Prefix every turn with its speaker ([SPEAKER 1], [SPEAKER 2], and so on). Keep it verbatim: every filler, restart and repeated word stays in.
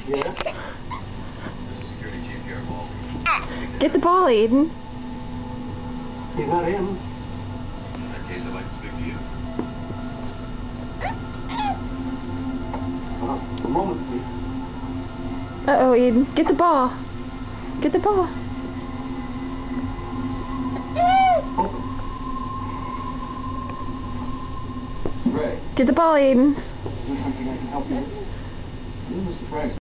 [SPEAKER 1] Yes?
[SPEAKER 2] Security chief here, Paul.
[SPEAKER 3] Get the ball, Aiden.
[SPEAKER 1] He's not in.
[SPEAKER 2] In that case, I'd like to speak to you.
[SPEAKER 1] Uh, a moment, please.
[SPEAKER 3] Uh-oh, Aiden. Get the ball. Get the ball.
[SPEAKER 1] Open. Ray,
[SPEAKER 3] Get the ball, Aiden.
[SPEAKER 1] is there something I can help you with? You, Mister Franks.